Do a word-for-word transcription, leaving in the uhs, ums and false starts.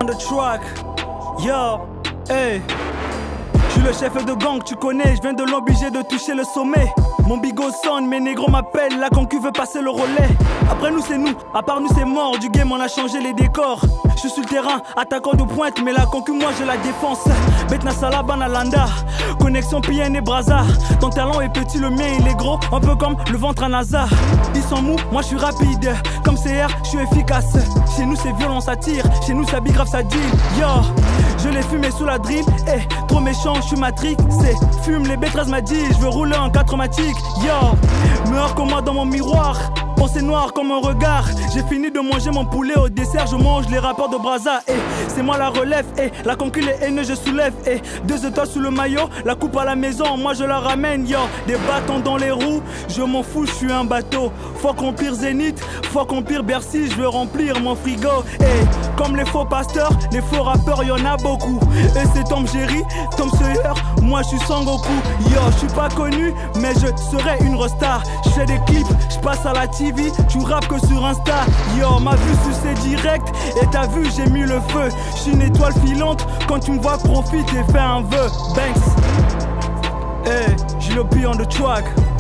on the track. Yo, hey. Je suis le chef de gang, tu connais, je viens de l'obliger de toucher le sommet. Mon bigot sonne, mes négros m'appellent, la concu veut passer le relais. Après nous c'est nous, à part nous c'est mort, du game on a changé les décors. Je suis sur le terrain, attaquant de pointe, mais la concu moi je la défense. Betna Salaba Nalanda, connexion P N et Braza. Ton talent est petit, le mien il est gros, un peu comme le ventre à NASA. Ils sont mous, moi je suis rapide, comme C R, je suis efficace. Chez nous c'est violent, ça tire, chez nous ça big grave, ça deal. Yo, je l'ai fumé sous la drill, eh, trop méchant, je suis matrix. C'est fume, les B treize m'a dit, je veux rouler en quatre matic. Yo, meurs comme moi dans mon miroir. Pensée noire comme un regard. J'ai fini de manger mon poulet au dessert. Je mange les rappeurs de Braza. Et c'est moi la relève. Et la concu les haineux je soulève. Et deux étoiles sous le maillot. La coupe à la maison. Moi je la ramène. Yo, des bâtons dans les roues. Je m'en fous, je suis un bateau. Faut remplir Zénith. Faut remplir Bercy. Je veux remplir mon frigo. Et comme les faux pasteurs, les faux rappeurs, y'en a beaucoup. Et c'est Tom Jerry, Tom Sawyer. Moi je suis Sangoku. Yo, je suis pas connu, mais je serai une restar. Je fais des clips, je passe à la T V. Tu rappes que sur Insta. Yo, ma vue c'est direct. Et t'as vu, j'ai mis le feu. Je suis une étoile filante. Quand tu me vois, profite et fais un vœu. Banks. Hey, j'ai le pied on the track.